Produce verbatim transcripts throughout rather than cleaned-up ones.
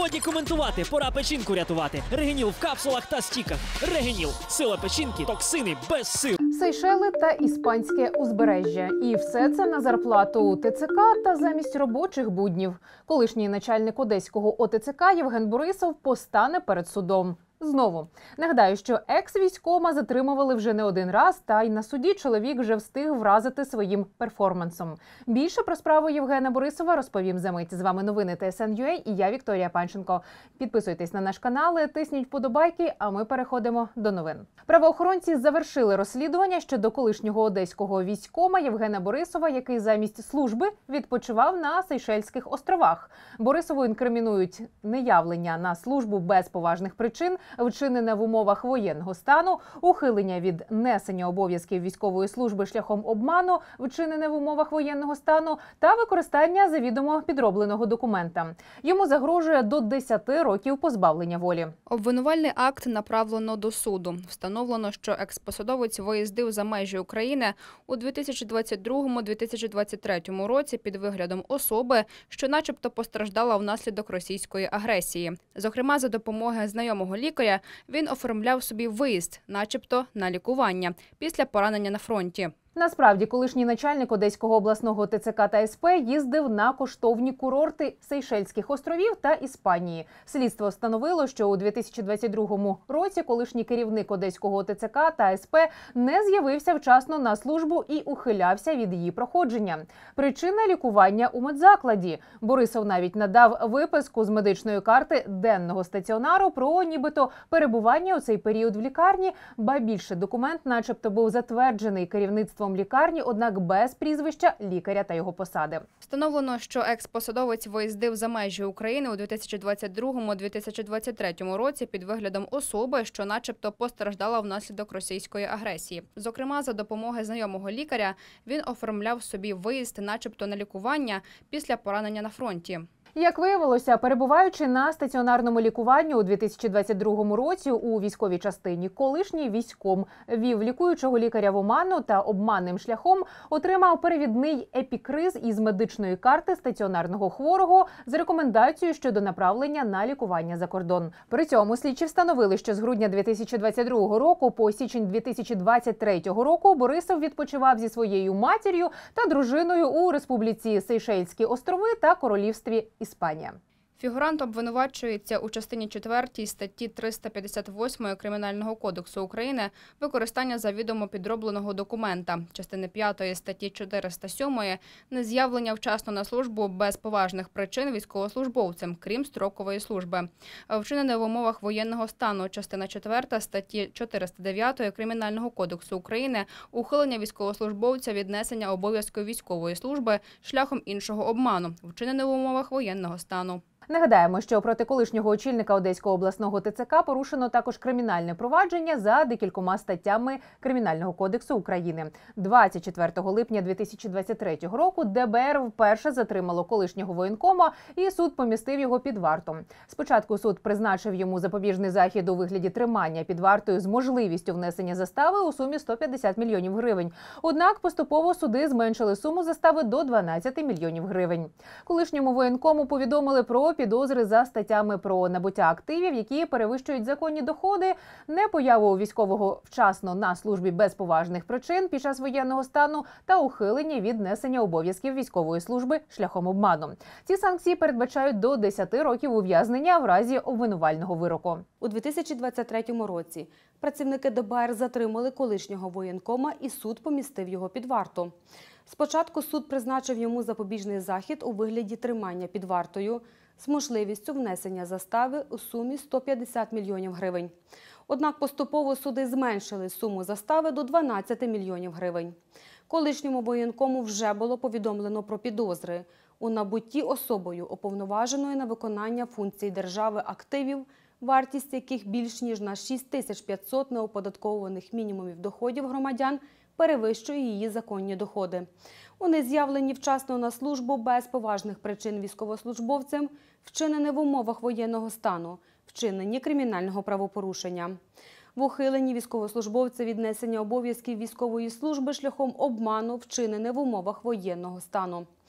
Годі коментувати, пора печінку рятувати. Регеніл в капсулах та стіках. Регеніл – сила печінки, токсини без сил. Сейшели та іспанське узбережжя. І все це на зарплату ТЦК та замість робочих буднів. Колишній начальник одеського ОТЦК Євген Борисов постане перед судом. Знову. Нагадаю, що екс-військома затримували вже не один раз, та й на суді чоловік вже встиг вразити своїм перформансом. Більше про справу Євгена Борисова розповім за мить. З вами новини Т С Н точка Ю А і я, Вікторія Панченко. Підписуйтесь на наш канал, тисніть вподобайки, а ми переходимо до новин. Правоохоронці завершили розслідування щодо колишнього одеського військома Євгена Борисова, який замість служби відпочивав на Сейшельських островах. Борисову інкримінують неявлення на службу без поважних причин, вчинене в умовах воєнного стану, ухилення від несення обов'язків військової служби шляхом обману, вчинене в умовах воєнного стану, та використання завідомо підробленого документа. Йому загрожує до десяти років позбавлення волі. Обвинувальний акт направлено до суду. Встановлено, що експосадовець виїздив за межі України у дві тисячі двадцять другому - дві тисячі двадцять третьому році під виглядом особи, що начебто постраждала внаслідок російської агресії. Зокрема, за допомогою знайомого лікаря він оформляв собі виїзд, начебто на лікування, після поранення на фронті. Насправді, колишній начальник Одеського обласного Т Ц К та С П їздив на коштовні курорти Сейшельських островів та Іспанії. Слідство встановило, що у дві тисячі двадцять другому році колишній керівник Одеського Т Ц К та С П не з'явився вчасно на службу і ухилявся від її проходження. Причина – лікування у медзакладі. Борисов навіть надав виписку з медичної карти денного стаціонару про нібито перебування у цей період в лікарні, ба більше документ начебто був затверджений керівництвом лікарні, однак без прізвища лікаря та його посади. Встановлено, що екс-посадовець виїздив за межі України у дві тисячі двадцять другому - дві тисячі двадцять третьому році під виглядом особи, що начебто постраждала внаслідок російської агресії. Зокрема, за допомогою знайомого лікаря він оформляв собі виїзд начебто на лікування після поранення на фронті. Як виявилося, перебуваючи на стаціонарному лікуванні у дві тисячі двадцять другому році у військовій частині, колишній військком вів лікуючого лікаря в оману та обманним шляхом отримав перевідний епікриз із медичної карти стаціонарного хворого з рекомендацією щодо направлення на лікування за кордон. При цьому слідчі встановили, що з грудня дві тисячі двадцять другого року по січень дві тисячі двадцять третього року Борисов відпочивав зі своєю матір'ю та дружиною у Республіці Сейшельські острови та Королівстві Іспанія. Фігурант обвинувачується у частині четвертій статті триста п'ятдесят восьмої Кримінального кодексу України використання завідомо підробленого документа, частини п'ятої статті чотириста сьомої нез'явлення вчасно на службу без поважних причин військовослужбовцем, крім строкової служби. Вчинене в умовах воєнного стану, частина четверта статті чотириста дев'ятої Кримінального кодексу України ухилення військовослужбовця від несення обов'язків військової служби шляхом іншого обману, вчинене в умовах воєнного стану. Нагадаємо, що проти колишнього очільника Одеського обласного Т Ц К порушено також кримінальне провадження за декількома статтями Кримінального кодексу України. двадцять четвертого липня дві тисячі двадцять третього року Д Б Р вперше затримало колишнього воєнкома і суд помістив його під варту. Спочатку суд призначив йому запобіжний захід у вигляді тримання під вартою з можливістю внесення застави у сумі сто п'ятдесят мільйонів гривень. Однак поступово суди зменшили суму застави до дванадцяти мільйонів гривень. Колишньому воєнкому повідомили про підозри за статтями про набуття активів, які перевищують законні доходи, непояву військового вчасно на службі без поважних причин під час воєнного стану та ухилення від несення обов'язків військової служби шляхом обману. Ці санкції передбачають до десяти років ув'язнення в разі обвинувального вироку. У дві тисячі двадцять третьому році працівники Д Б Р затримали колишнього воєнкома і суд помістив його під варту. Спочатку суд призначив йому запобіжний захід у вигляді тримання під вартою з можливістю внесення застави у сумі сто п'ятдесят мільйонів гривень. Однак поступово суди зменшили суму застави до дванадцяти мільйонів гривень. Колишньому воєнкому вже було повідомлено про підозри у набутті особою, уповноваженою на виконання функцій держави активів, вартість яких більш ніж на шість тисяч п'ятсот неоподатковуваних мінімумів доходів громадян перевищує її законні доходи. У нез'явленні вчасно на службу без поважних причин військовослужбовцем, вчинене в умовах воєнного стану, вчиненні кримінального правопорушення. В ухиленні військовослужбовця від несення обов'язків військової служби шляхом обману, вчинене в умовах воєнного стану.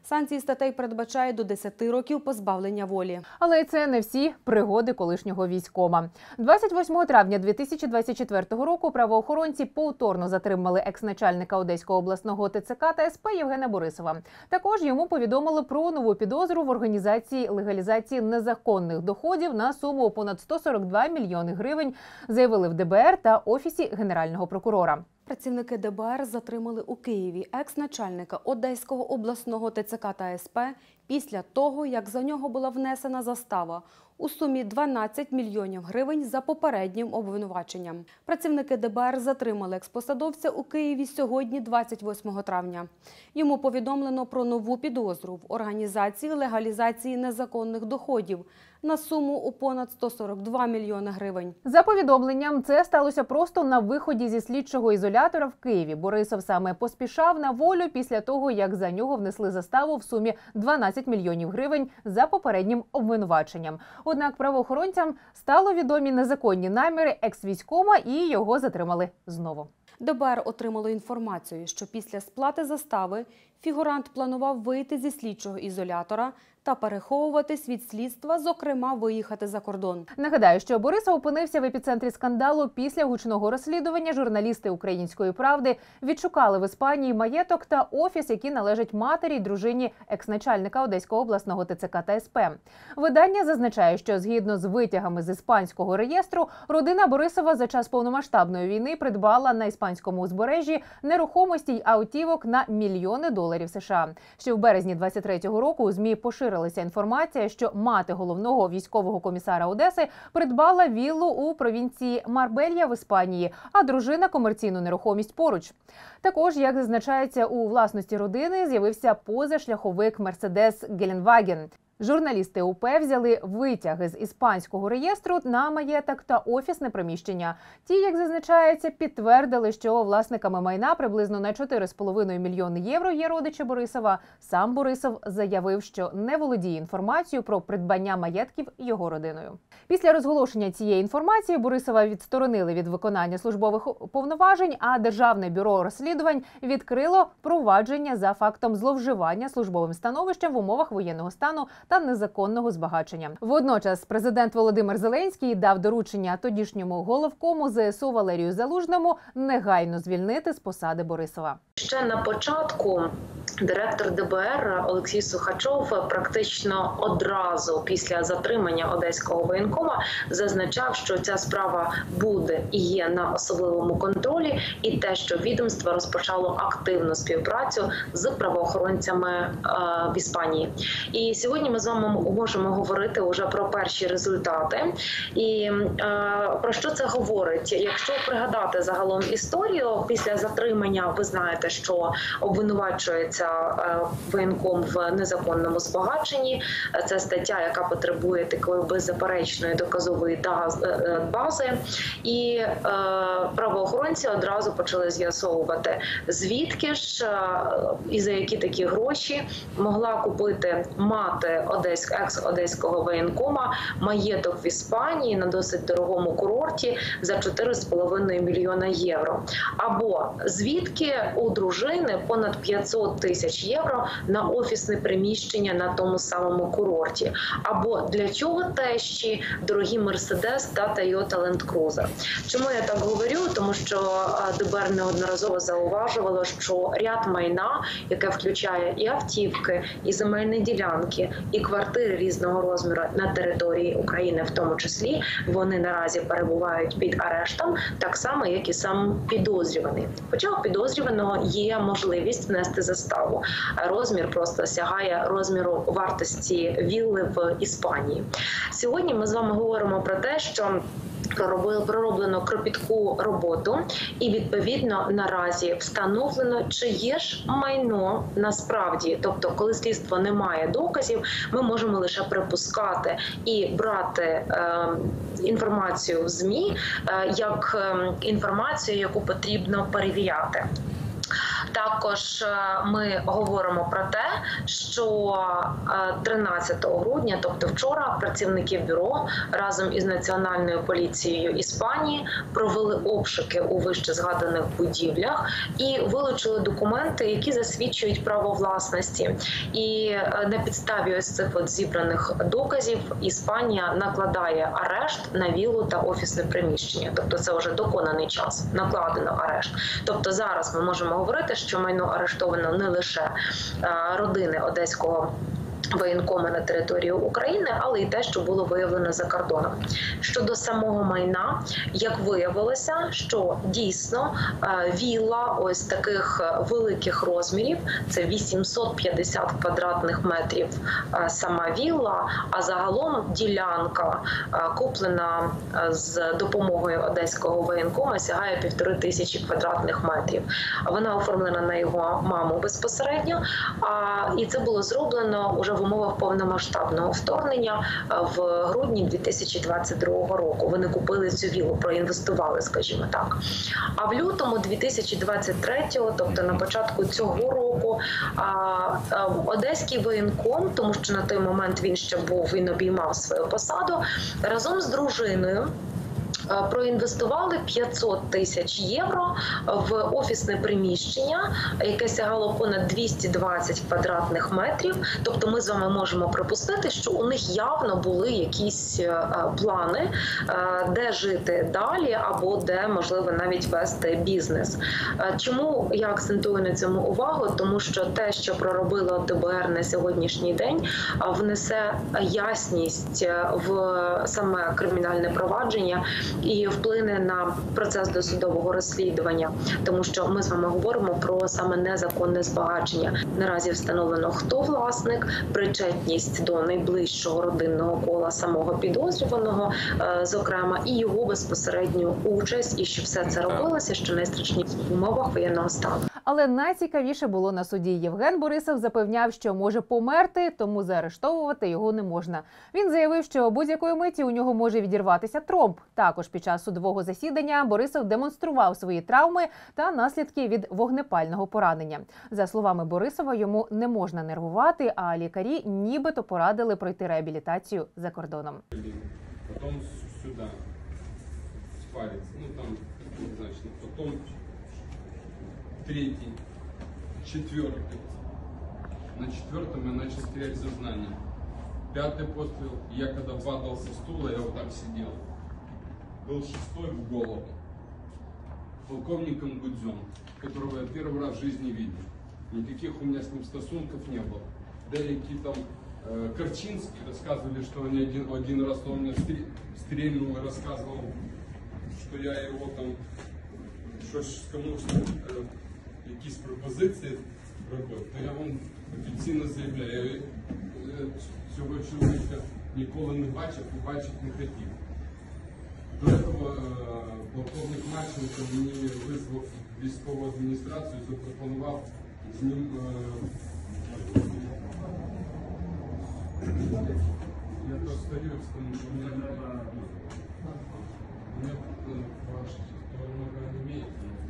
Санкції статей передбачають до десяти років позбавлення волі. Але це не всі пригоди колишнього військкома. двадцять восьмого травня дві тисячі двадцять четвертого року правоохоронці повторно затримали екс-начальника Одеського обласного ТЦК та СП Євгена Борисова. Також йому повідомили про нову підозру в організації легалізації незаконних доходів на суму понад сто сорок два мільйони гривень, заявили в ДБР та Офісі Генерального прокурора. Працівники ДБР затримали у Києві екс-начальника Одеського обласного ТЦК та СП після того, як за нього була внесена застава у сумі дванадцять мільйонів гривень за попереднім обвинуваченням. Працівники ДБР затримали експосадовця у Києві сьогодні, двадцять восьмого травня. Йому повідомлено про нову підозру в організації легалізації незаконних доходів на суму у понад сто сорок два мільйони гривень. За повідомленням, це сталося просто на виході зі слідчого ізолятора в Києві. Борисов саме поспішав на волю після того, як за нього внесли заставу в сумі дванадцять мільйонів гривень за попереднім обвинуваченням. Однак правоохоронцям стало відомі незаконні наміри екс-військкома і його затримали знову. ДБР отримало інформацію, що після сплати застави фігурант планував вийти зі слідчого ізолятора та переховуватись від слідства, зокрема виїхати за кордон. Нагадаю, що Борисов опинився в епіцентрі скандалу після гучного розслідування. Журналісти «Української правди» відшукали в Іспанії маєток та офіс, які належать матері й дружині екс-начальника Одеського обласного ТЦК та СП. Видання зазначає, що згідно з витягами з іспанського реєстру, родина Борисова за час повномасштабної війни придбала на іспанському узбережжі нерухомості й автівок на мільйони доларів США. Ще в березні двадцять третього року у ЗМІ поширилася інформація, що мати головного військового комісара Одеси придбала віллу у провінції Марбелья в Іспанії, а дружина – комерційну нерухомість поруч. Також, як зазначається, у власності родини з'явився позашляховик «Мерседес Геленваген». Журналісти УП взяли витяги з іспанського реєстру на маєток та офісне приміщення. Ті, як зазначається, підтвердили, що власниками майна приблизно на чотири з половиною мільйони євро є родичі Борисова. Сам Борисов заявив, що не володіє інформацією про придбання маєтків його родиною. Після розголошення цієї інформації Борисова відсторонили від виконання службових повноважень, а Державне бюро розслідувань відкрило провадження за фактом зловживання службовим становищем в умовах воєнного стану та незаконного збагачення. Водночас президент Володимир Зеленський дав доручення тодішньому головкому ЗСУ Валерію Залужному негайно звільнити з посади Борисова. Ще на початку директор ДБР Олексій Сухачов практично одразу після затримання Одеського воєнкома зазначав, що ця справа буде і є на особливому контролі, і те, що відомство розпочало активну співпрацю з правоохоронцями в Іспанії. І сьогодні ми з вами можемо говорити вже про перші результати. І про що це говорить? Якщо пригадати загалом історію, після затримання ви знаєте, що обвинувачується воєнком в незаконному збагаченні. Це стаття, яка потребує такої беззаперечної доказової бази. І правоохоронці одразу почали з'ясовувати, звідки ж і за які такі гроші могла купити мати екс-одеського воєнкома маєток в Іспанії на досить дорогому курорті за чотири з половиною мільйона євро. Або звідки у дружини понад п'ятсот тисяч євро на офісне приміщення на тому самому курорті. Або для чого тещі дорогі Мерседес та Тойота Ленд Крузер. Чому я так говорю? Тому що ДБР неодноразово зауважувало, що ряд майна, яке включає і автівки, і земельні ділянки, і квартири різного розміру на території України, в тому числі, вони наразі перебувають під арештом, так само, як і сам підозрюваний. Хоча у підозрюваного є можливість внести заставу. Розмір просто сягає розміру вартості вілли в Іспанії. Сьогодні ми з вами говоримо про те, що пророблено кропітку роботу і, відповідно, наразі встановлено, чи є ж майно насправді. Тобто, коли слідство не має доказів, ми можемо лише припускати і брати е, інформацію в ЗМІ е, як е, інформацію, яку потрібно перевіряти. Також ми говоримо про те, що тринадцятого грудня, тобто вчора, працівники бюро разом із Національною поліцією Іспанії провели обшуки у вище згаданих будівлях і вилучили документи, які засвідчують право власності. І на підставі ось цих от зібраних доказів Іспанія накладає арешт на віллу та офісне приміщення. Тобто це вже доконаний час, накладено арешт. Тобто зараз ми можемо говорити, що майно арештовано не лише родини одеського воєнкома на території України, але й те, що було виявлено за кордоном. Щодо самого майна, як виявилося, що дійсно вілла ось таких великих розмірів, це вісімсот п'ятдесят квадратних метрів сама вілла, а загалом ділянка, куплена з допомогою одеського воєнкома, сягає півтори тисячі квадратних метрів. Вона оформлена на його маму безпосередньо, і це було зроблено уже в умовах повномасштабного вторгнення в грудні дві тисячі двадцять другого року. Вони купили цю віллу, проінвестували, скажімо так. А в лютому дві тисячі двадцять третього, тобто на початку цього року, одеський воєнком, тому що на той момент він ще був, він обіймав свою посаду, разом з дружиною проінвестували п'ятсот тисяч євро в офісне приміщення, яке сягало понад двісті двадцять квадратних метрів. Тобто ми з вами можемо припустити, що у них явно були якісь плани, де жити далі або де, можливо, навіть вести бізнес. Чому я акцентую на цьому увагу? Тому що те, що проробило ДБР на сьогоднішній день, внесе ясність в саме кримінальне провадження і вплине на процес досудового розслідування, тому що ми з вами говоримо про саме незаконне збагачення. Наразі встановлено, хто власник, причетність до найближчого родинного кола самого підозрюваного, зокрема, і його безпосередню участь, і що все це робилося, що найстрашніше в умовах воєнного стану. Але найцікавіше було на суді. Євген Борисов запевняв, що може померти, тому заарештовувати його не можна. Він заявив, що будь-якої миті у нього може відірватися тромб. Також під час судового засідання Борисов демонстрував свої травми та наслідки від вогнепального поранення. За словами Борисова, йому не можна нервувати, а лікарі нібито порадили пройти реабілітацію за кордоном. Потім сюди спариться, ну там, значить, потім третий, четвертый. На четвертом я начал терять сознание. Пятый пострел, я когда падал со стула, я вот так сидел. Был шестой в голову. Полковником Гудзем, которого я первый раз в жизни видел. Никаких у меня с ним стосунков не было. Далеки там э, Корчинский рассказывали, что он один, один раз он меня стрельнул и рассказывал, что я его там щось комусь э, якісь пропозиції робив, то я вам офіційно заявляю, я цього чоловіка ніколи не бачив і бачити не хотів. До цього полковник Марченко мені визвав військову адміністрацію, запропонував з ним я то остаюсь, тому що у мене у мене много не имеет.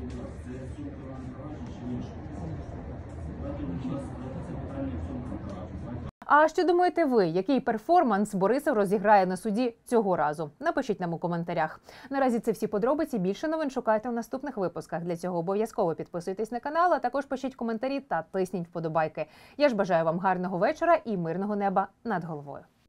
А що думаєте ви, який перформанс Борисов розіграє на суді цього разу? Напишіть нам у коментарях. Наразі це всі подробиці. Більше новин шукайте в наступних випусках. Для цього обов'язково підписуйтесь на канал, а також пишіть коментарі та тисніть вподобайки. Я ж бажаю вам гарного вечора і мирного неба над головою.